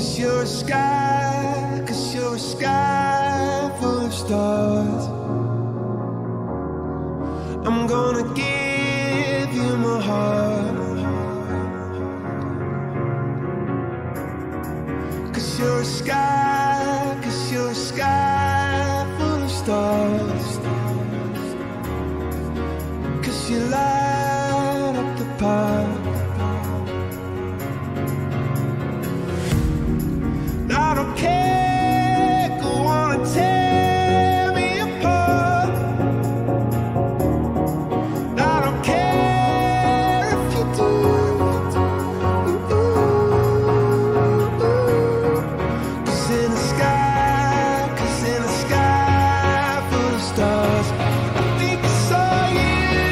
'Cause you're a sky full of stars. I'm gonna give you my heart. 'Cause you're a sky full of stars. 'Cause you light up the park. I don't care, go on and tear me apart. I don't care if you do. 'Cause in the sky full of stars, I think I saw you.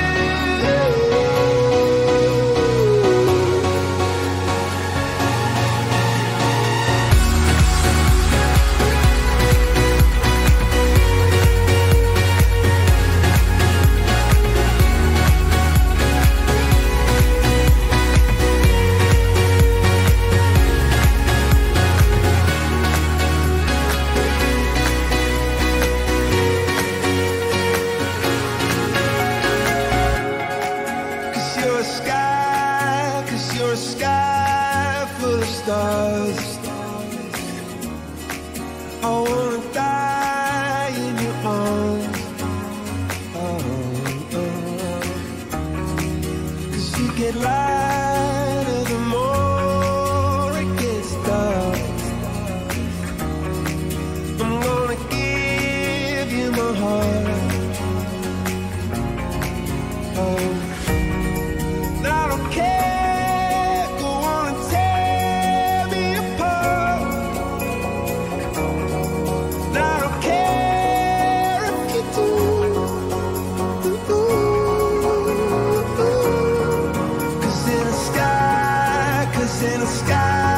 You're a sky full of stars. I wanna die in your arms. Oh, oh. 'Cause you get lighter the more it gets dark. I'm gonna give you my heart. Oh, I don't care. In the sky